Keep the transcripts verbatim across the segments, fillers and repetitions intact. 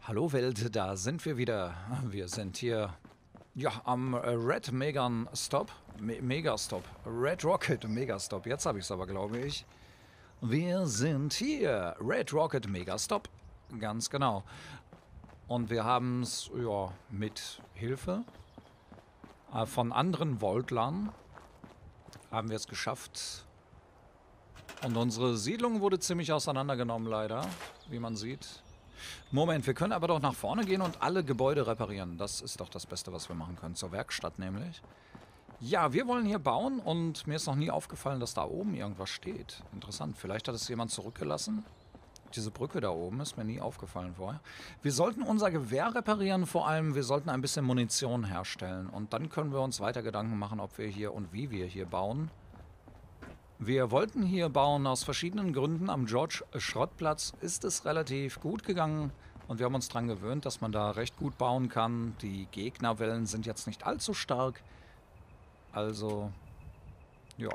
Hallo Welt, da sind wir wieder. Wir sind hier ja, am Red Megan Stop. Me Megastop. Red Rocket Megastop. Jetzt habe ich es aber, glaube ich. Wir sind hier. Red Rocket Megastop. Ganz genau. Und wir haben es ja, mit Hilfe äh, von anderen Voltlern haben wir es geschafft. Und unsere Siedlung wurde ziemlich auseinandergenommen, leider, wie man sieht. Moment, wir können aber doch nach vorne gehen und alle Gebäude reparieren. Das ist doch das Beste, was wir machen können. Zur Werkstatt nämlich. Ja, wir wollen hier bauen und mir ist noch nie aufgefallen, dass da oben irgendwas steht. Interessant, vielleicht hat es jemand zurückgelassen. Diese Brücke da oben ist mir nie aufgefallen vorher. Wir sollten unser Gewehr reparieren, vor allem wir sollten ein bisschen Munition herstellen. Und dann können wir uns weiter Gedanken machen, ob wir hier und wie wir hier bauen. Wir wollten hier bauen aus verschiedenen Gründen. Am George-Schrottplatz ist es relativ gut gegangen und wir haben uns daran gewöhnt, dass man da recht gut bauen kann. Die Gegnerwellen sind jetzt nicht allzu stark. Also, ja.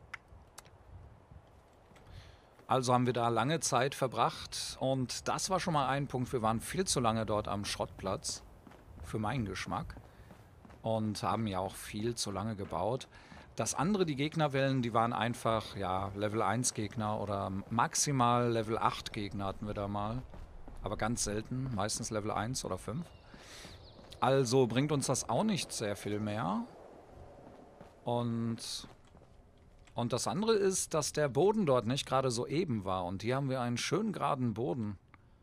Also haben wir da lange Zeit verbracht und das war schon mal ein Punkt. Wir waren viel zu lange dort am Schrottplatz, für meinen Geschmack, und haben ja auch viel zu lange gebaut. Das andere, die Gegnerwellen, die waren einfach, ja, Level eins Gegner oder maximal Level acht Gegner hatten wir da mal. Aber ganz selten, meistens Level eins oder fünf. Also bringt uns das auch nicht sehr viel mehr. Und, und das andere ist, dass der Boden dort nicht gerade so eben war. Und hier haben wir einen schön geraden Boden.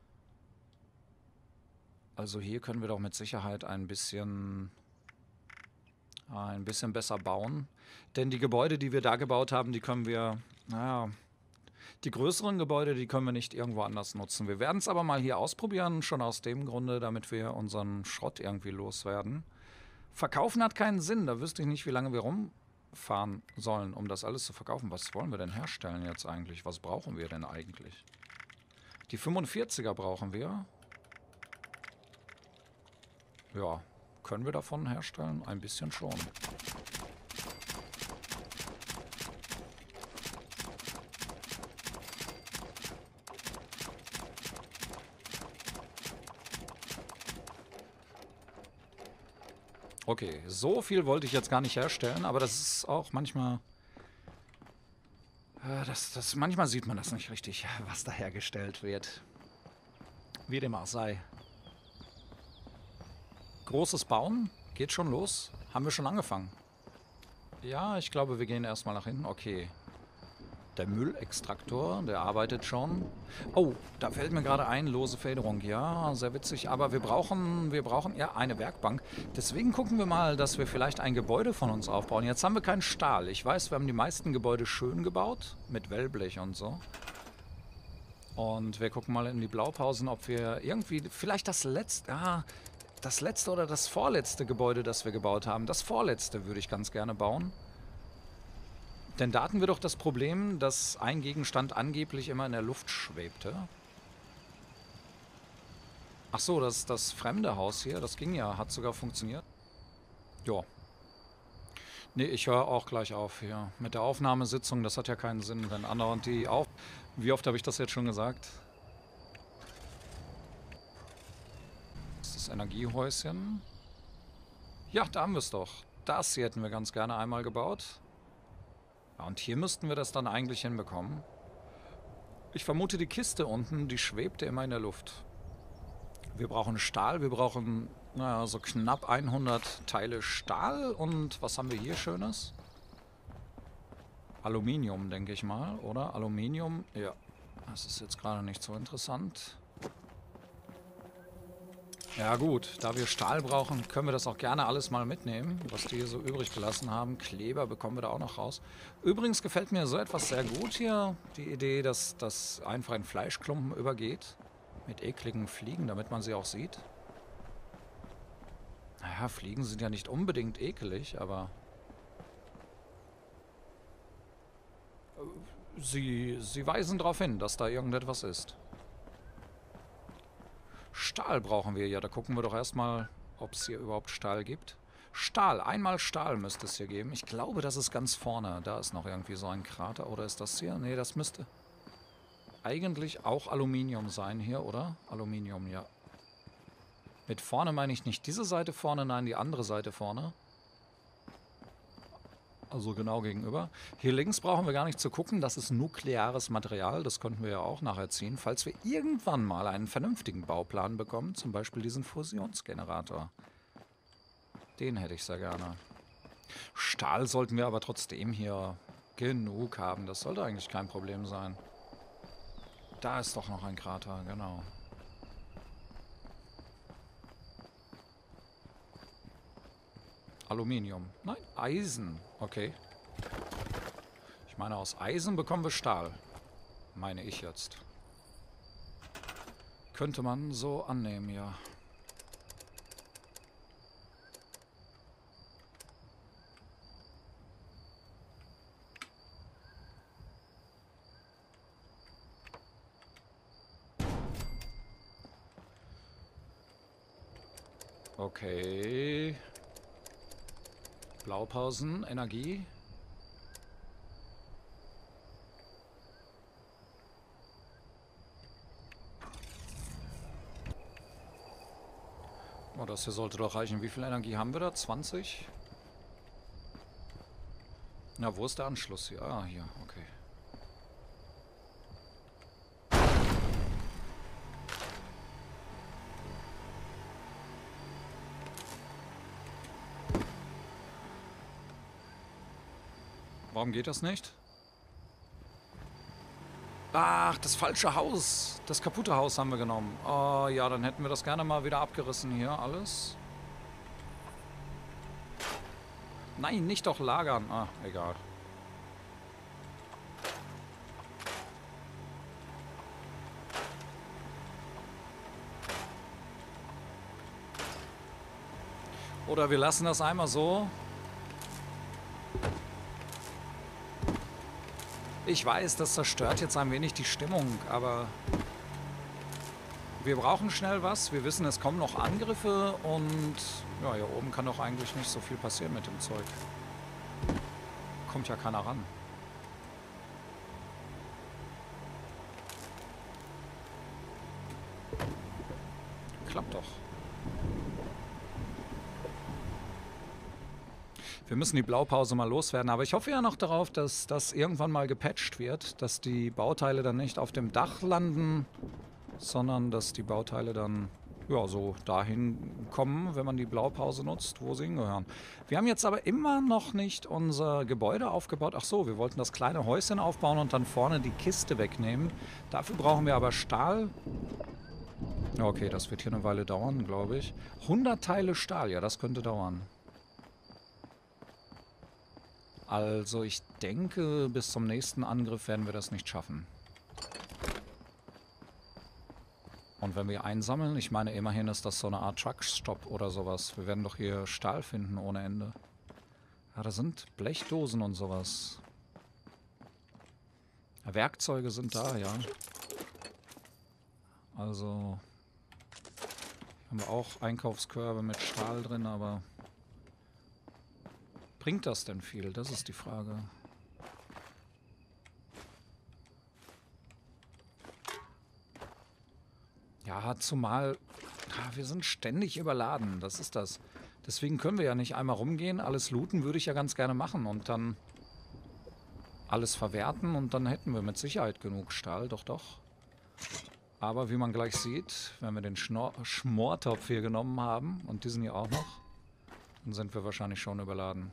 Also hier können wir doch mit Sicherheit ein bisschen... ein bisschen besser bauen. Denn die Gebäude, die wir da gebaut haben, die können wir, naja, die größeren Gebäude, die können wir nicht irgendwo anders nutzen. Wir werden es aber mal hier ausprobieren, schon aus dem Grunde, damit wir unseren Schrott irgendwie loswerden. Verkaufen hat keinen Sinn, da wüsste ich nicht, wie lange wir rumfahren sollen, um das alles zu verkaufen. Was wollen wir denn herstellen jetzt eigentlich? Was brauchen wir denn eigentlich? Die fünfundvierziger brauchen wir. Ja, können wir davon herstellen? Ein bisschen schon. Okay, so viel wollte ich jetzt gar nicht herstellen, aber das ist auch manchmal... Äh, das, das, manchmal sieht man das nicht richtig, was da hergestellt wird. Wie dem auch sei. Großes Bauen? Geht schon los? Haben wir schon angefangen? Ja, ich glaube, wir gehen erstmal nach hinten. Okay. Der Müllextraktor, der arbeitet schon. Oh, da fällt mir gerade ein, lose Federung. Ja, sehr witzig. Aber wir brauchen, wir brauchen ja eine Werkbank. Deswegen gucken wir mal, dass wir vielleicht ein Gebäude von uns aufbauen. Jetzt haben wir keinen Stahl. Ich weiß, wir haben die meisten Gebäude schön gebaut. Mit Wellblech und so. Und wir gucken mal in die Blaupausen, ob wir irgendwie, vielleicht das letzte... Ah, das letzte oder das vorletzte Gebäude, das wir gebaut haben. Das vorletzte würde ich ganz gerne bauen. Denn da hatten wir doch das Problem, dass ein Gegenstand angeblich immer in der Luft schwebte. Ach so, das, das fremde Haus hier, das ging ja, hat sogar funktioniert. Ja. Nee, ich höre auch gleich auf hier. Mit der Aufnahmesitzung, das hat ja keinen Sinn, wenn andauernd die auf... Wie oft habe ich das jetzt schon gesagt? Energiehäuschen. Ja, da haben wir es doch. Das hier hätten wir ganz gerne einmal gebaut. Ja, und hier müssten wir das dann eigentlich hinbekommen. Ich vermute, die Kiste unten, die schwebte immer in der Luft. Wir brauchen Stahl, wir brauchen, naja, so knapp hundert Teile Stahl. Und was haben wir hier Schönes? Aluminium, denke ich mal, oder? Aluminium, ja. Das ist jetzt gerade nicht so interessant. Ja gut, da wir Stahl brauchen, können wir das auch gerne alles mal mitnehmen, was die hier so übrig gelassen haben. Kleber bekommen wir da auch noch raus. Übrigens gefällt mir so etwas sehr gut hier, die Idee, dass das einfach in Fleischklumpen übergeht. Mit ekligen Fliegen, damit man sie auch sieht. Naja, Fliegen sind ja nicht unbedingt ekelig, aber... Sie, sie weisen darauf hin, dass da irgendetwas ist. Stahl brauchen wir ja. Da gucken wir doch erstmal, ob es hier überhaupt Stahl gibt. Stahl. Einmal Stahl müsste es hier geben. Ich glaube, das ist ganz vorne. Da ist noch irgendwie so ein Krater. Oder ist das hier? Nee, das müsste eigentlich auch Aluminium sein hier, oder? Aluminium, ja. Mit vorne meine ich nicht diese Seite vorne, nein, die andere Seite vorne. Also genau gegenüber. Hier links brauchen wir gar nicht zu gucken, das ist nukleares Material, das könnten wir ja auch nachher ziehen, falls wir irgendwann mal einen vernünftigen Bauplan bekommen, zum Beispiel diesen Fusionsgenerator. Den hätte ich sehr gerne. Stahl sollten wir aber trotzdem hier genug haben, das sollte eigentlich kein Problem sein. Da ist doch noch ein Krater, genau. Aluminium. Nein, Eisen. Okay. Ich meine, aus Eisen bekommen wir Stahl. Meine ich jetzt. Könnte man so annehmen, ja. Okay. Blaupausen, Energie. Oh, das hier sollte doch reichen. Wie viel Energie haben wir da? zwanzig? Na, wo ist der Anschluss hier? Ah, hier, okay. Warum geht das nicht? Ach, das falsche Haus. Das kaputte Haus haben wir genommen. Oh ja, dann hätten wir das gerne mal wieder abgerissen hier, alles. Nein, nicht doch lagern. Ah, egal. Oder wir lassen das einmal so. Ich weiß, das zerstört jetzt ein wenig die Stimmung, aber wir brauchen schnell was. Wir wissen, es kommen noch Angriffe und ja, hier oben kann doch eigentlich nicht so viel passieren mit dem Zeug. Kommt ja keiner ran. Klappt doch. Wir müssen die Blaupause mal loswerden, aber ich hoffe ja noch darauf, dass das irgendwann mal gepatcht wird, dass die Bauteile dann nicht auf dem Dach landen, sondern dass die Bauteile dann ja, so dahin kommen, wenn man die Blaupause nutzt, wo sie hingehören. Wir haben jetzt aber immer noch nicht unser Gebäude aufgebaut. Ach so, wir wollten das kleine Häuschen aufbauen und dann vorne die Kiste wegnehmen. Dafür brauchen wir aber Stahl. Okay, das wird hier eine Weile dauern, glaube ich. hundert Teile Stahl, ja, das könnte dauern. Also ich denke, bis zum nächsten Angriff werden wir das nicht schaffen. Und wenn wir einsammeln, ich meine, immerhin ist das so eine Art Truckstop oder sowas. Wir werden doch hier Stahl finden ohne Ende. Ja, da sind Blechdosen und sowas. Ja, Werkzeuge sind da, ja. Also haben wir auch Einkaufskörbe mit Stahl drin, aber bringt das denn viel? Das ist die Frage. Ja, zumal ja, wir sind ständig überladen. Das ist das. Deswegen können wir ja nicht einmal rumgehen. Alles looten würde ich ja ganz gerne machen und dann alles verwerten und dann hätten wir mit Sicherheit genug Stahl. Doch, doch. Aber wie man gleich sieht, wenn wir den Schno Schmortopf hier genommen haben und diesen hier auch noch, dann sind wir wahrscheinlich schon überladen.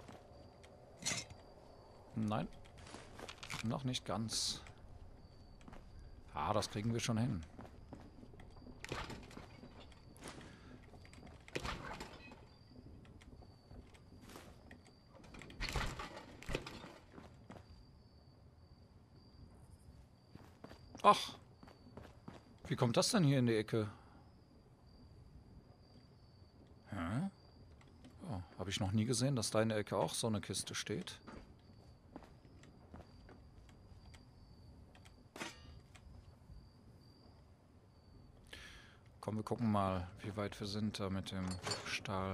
Nein, noch nicht ganz. Ah, das kriegen wir schon hin. Ach, wie kommt das denn hier in die Ecke? Hä? Oh, habe ich noch nie gesehen, dass da in der Ecke auch so eine Kiste steht. Komm, wir gucken mal, wie weit wir sind da mit dem Stahl.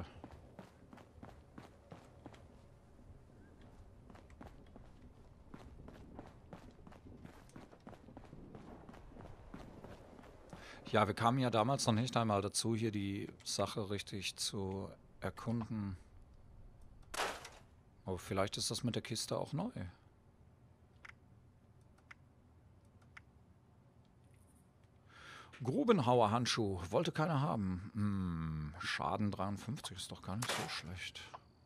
Ja, wir kamen ja damals noch nicht einmal dazu, hier die Sache richtig zu erkunden. Aber vielleicht ist das mit der Kiste auch neu. Grubenhauer Handschuh. Wollte keiner haben. Hm, Schaden dreiundfünfzig ist doch gar nicht so schlecht.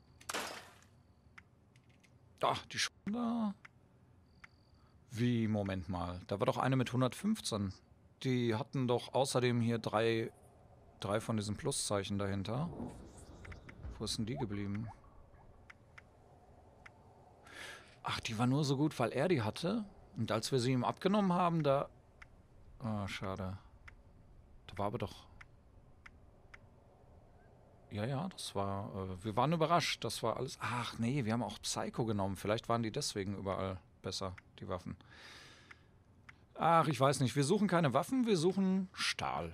Ach, die Schuhe. Wie, Moment mal. Da war doch eine mit hundertfünfzehn. Die hatten doch außerdem hier drei, drei von diesen Pluszeichen dahinter. Wo ist denn die geblieben? Ach, die war nur so gut, weil er die hatte. Und als wir sie ihm abgenommen haben, da... Ah, schade. Da war aber doch... Ja, ja, das war... Äh, wir waren überrascht. Das war alles... Ach, nee, wir haben auch Psycho genommen. Vielleicht waren die deswegen überall besser, die Waffen. Ach, ich weiß nicht. Wir suchen keine Waffen, wir suchen Stahl.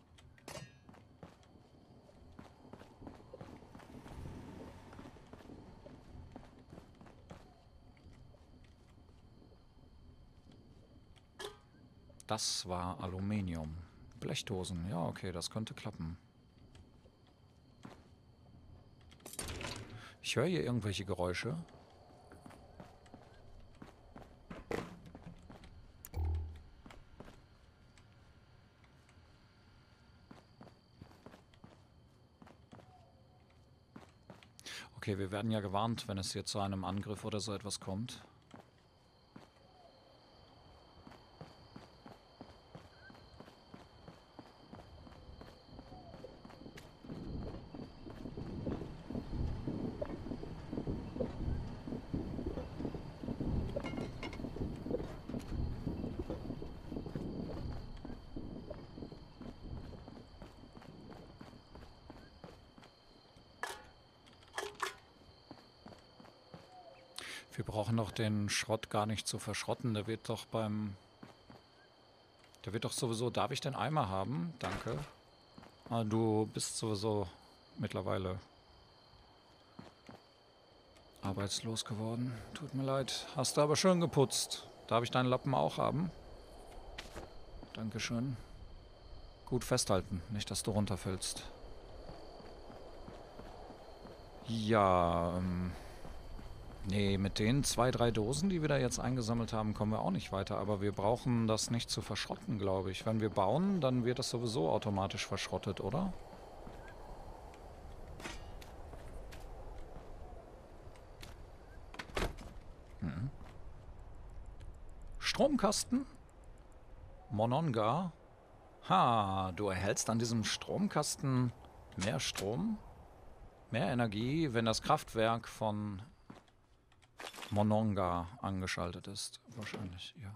Das war Aluminium. Blechdosen. Ja, okay, das könnte klappen. Ich höre hier irgendwelche Geräusche. Okay, wir werden ja gewarnt, wenn es hier zu einem Angriff oder so etwas kommt. Wir brauchen doch den Schrott gar nicht zu verschrotten. Der wird doch beim... Der wird doch sowieso... Darf ich den Eimer haben? Danke. Ah, du bist sowieso mittlerweile arbeitslos geworden. Tut mir leid. Hast du aber schön geputzt. Darf ich deinen Lappen auch haben? Dankeschön. Gut festhalten. Nicht, dass du runterfällst. Ja, ähm... Nee, mit den zwei, drei Dosen, die wir da jetzt eingesammelt haben, kommen wir auch nicht weiter. Aber wir brauchen das nicht zu verschrotten, glaube ich. Wenn wir bauen, dann wird das sowieso automatisch verschrottet, oder? Hm. Stromkasten? Mononga? Ha, du erhältst an diesem Stromkasten mehr Strom, mehr Energie, wenn das Kraftwerk von Mononga angeschaltet ist. Wahrscheinlich, ja.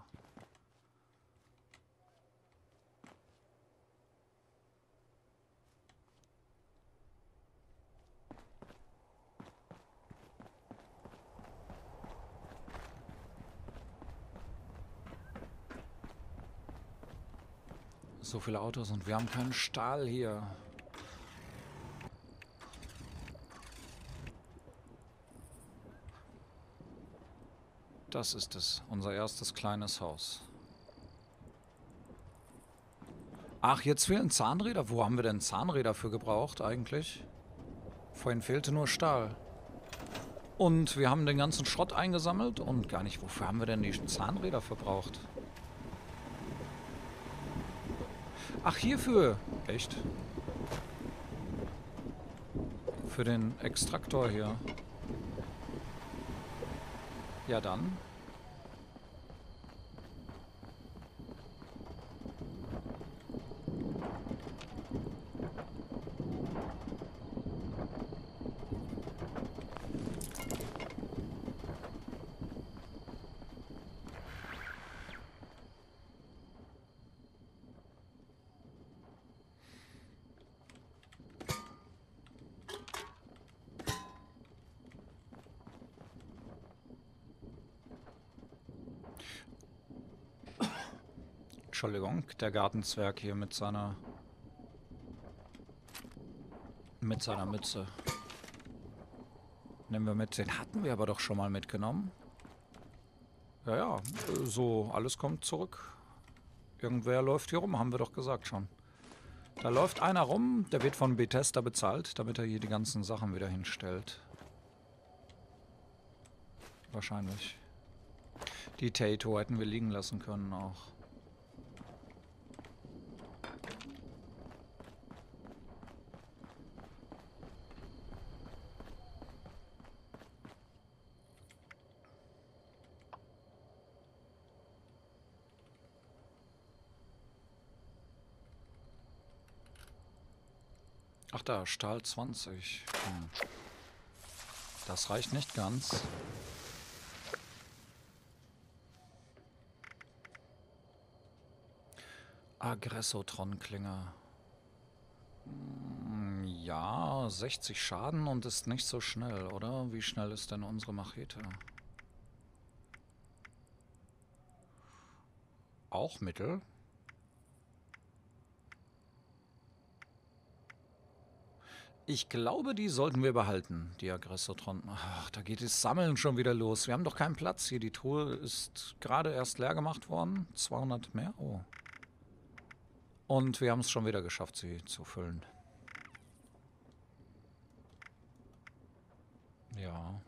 So viele Autos und wir haben keinen Stahl hier. Das ist es, unser erstes kleines Haus. Ach, jetzt fehlen Zahnräder. Wo haben wir denn Zahnräder für gebraucht eigentlich? Vorhin fehlte nur Stahl. Und wir haben den ganzen Schrott eingesammelt und gar nicht, wofür haben wir denn die Zahnräder verbraucht? Ach, hierfür. Echt? Für den Extraktor hier. Ja, dann. Entschuldigung, der Gartenzwerg hier mit seiner mit seiner Mütze. Nehmen wir mit. Den hatten wir aber doch schon mal mitgenommen. Ja, ja, so alles kommt zurück. Irgendwer läuft hier rum, haben wir doch gesagt schon. Da läuft einer rum, der wird von Bethesda bezahlt, damit er hier die ganzen Sachen wieder hinstellt. Wahrscheinlich. Die Tato hätten wir liegen lassen können auch. Ach da, Stahl zwanzig. Hm. Das reicht nicht ganz. Aggressotron-Klinger. Hm, ja, sechzig Schaden und ist nicht so schnell, oder? Wie schnell ist denn unsere Machete? Auch mittel. Ich glaube, die sollten wir behalten, die Aggressotron. Ach, da geht das Sammeln schon wieder los. Wir haben doch keinen Platz hier. Die Truhe ist gerade erst leer gemacht worden. zweihundert mehr? Oh. Und wir haben es schon wieder geschafft, sie zu füllen. Ja.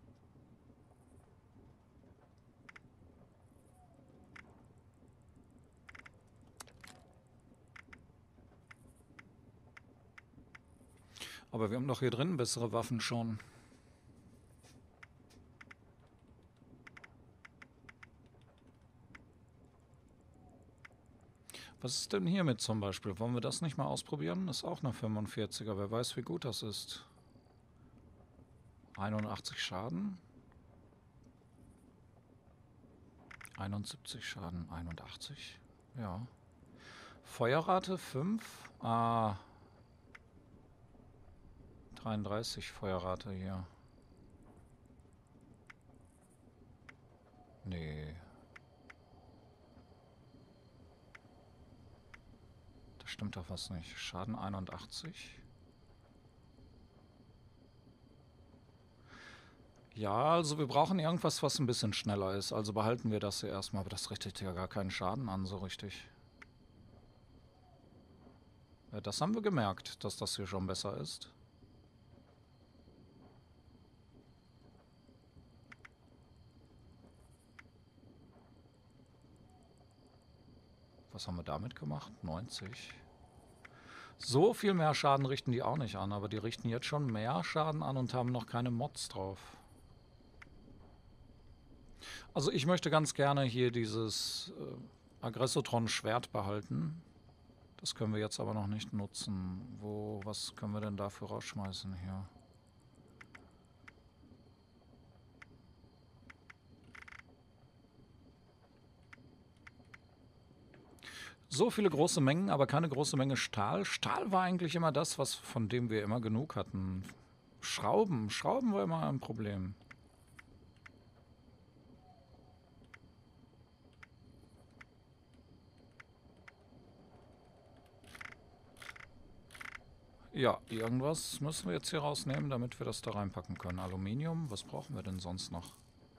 Aber wir haben doch hier drin bessere Waffen schon. Was ist denn hiermit zum Beispiel? Wollen wir das nicht mal ausprobieren? Ist auch eine fünfundvierziger. Wer weiß, wie gut das ist. einundachtzig Schaden. einundsiebzig Schaden. einundachtzig. Ja. Feuerrate fünf. Ah. dreiunddreißig Feuerrate hier. Nee. Da stimmt doch was nicht. Schaden einundachtzig. Ja, also wir brauchen irgendwas, was ein bisschen schneller ist. Also behalten wir das hier erstmal. Aber das richtet ja gar keinen Schaden an, so richtig. Ja, das haben wir gemerkt, dass das hier schon besser ist. Was haben wir damit gemacht? neunzig. So viel mehr Schaden richten die auch nicht an, aber die richten jetzt schon mehr Schaden an und haben noch keine Mods drauf. Also ich möchte ganz gerne hier dieses äh, Aggressotron-Schwert behalten. Das können wir jetzt aber noch nicht nutzen. Wo, was können wir denn dafür rausschmeißen hier? So viele große Mengen, aber keine große Menge Stahl. Stahl war eigentlich immer das, was von dem wir immer genug hatten. Schrauben. Schrauben war immer ein Problem. Ja, irgendwas müssen wir jetzt hier rausnehmen, damit wir das da reinpacken können. Aluminium, was brauchen wir denn sonst noch?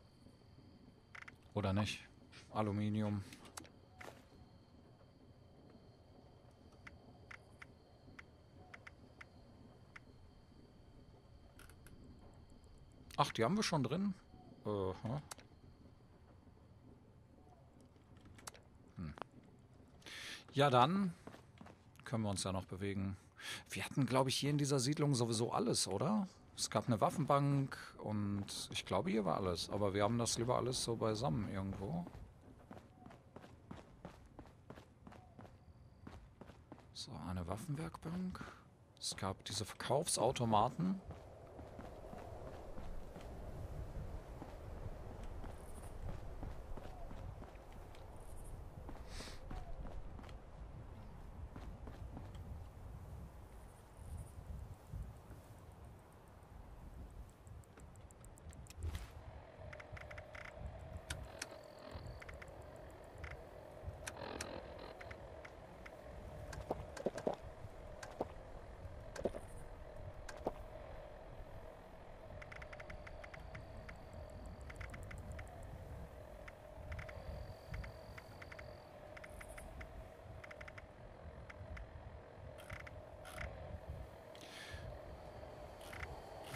Oder nicht? Aluminium. Ach, die haben wir schon drin? Äh, hm. Hm. Ja, dann können wir uns ja noch bewegen. Wir hatten, glaube ich, hier in dieser Siedlung sowieso alles, oder? Es gab eine Waffenbank und ich glaube, hier war alles. Aber wir haben das lieber alles so beisammen irgendwo. So, eine Waffenwerkbank. Es gab diese Verkaufsautomaten.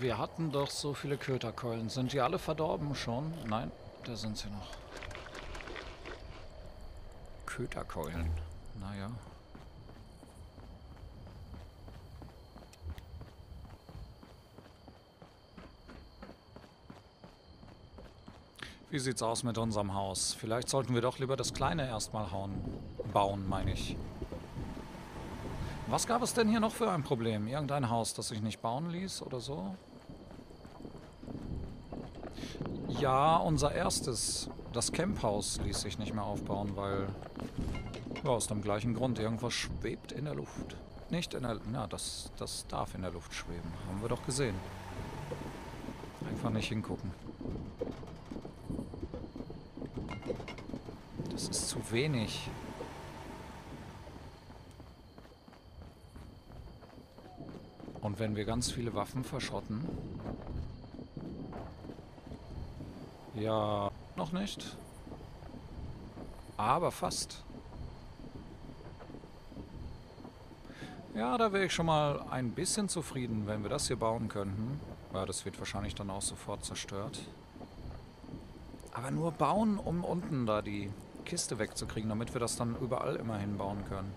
Wir hatten doch so viele Köterkeulen. Sind die alle verdorben schon? Nein, da sind sie noch. Köterkeulen. Naja. Wie sieht's aus mit unserem Haus? Vielleicht sollten wir doch lieber das Kleine erstmal hauen. Bauen, meine ich. Was gab es denn hier noch für ein Problem? Irgendein Haus, das sich nicht bauen ließ oder so? Ja, unser erstes. Das Camphaus ließ sich nicht mehr aufbauen, weil... Ja, aus dem gleichen Grund. Irgendwas schwebt in der Luft. Nicht in der... Ja, das, das darf in der Luft schweben. Haben wir doch gesehen. Einfach nicht hingucken. Das ist zu wenig. Und wenn wir ganz viele Waffen verschrotten... Ja, noch nicht. Aber fast. Ja, da wäre ich schon mal ein bisschen zufrieden, wenn wir das hier bauen könnten. Ja, das wird wahrscheinlich dann auch sofort zerstört. Aber nur bauen, um unten da die Kiste wegzukriegen, damit wir das dann überall immer hinbauen können.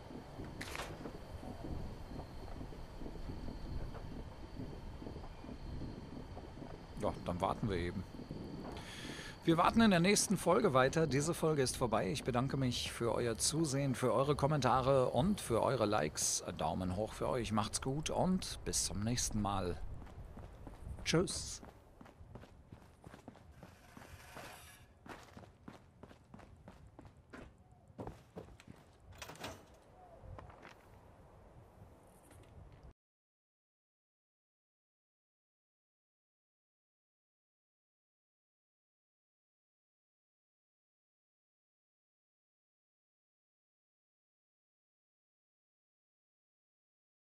Ja, dann warten wir eben. Wir warten in der nächsten Folge weiter. Diese Folge ist vorbei. Ich bedanke mich für euer Zusehen, für eure Kommentare und für eure Likes. Daumen hoch für euch. Macht's gut und bis zum nächsten Mal. Tschüss.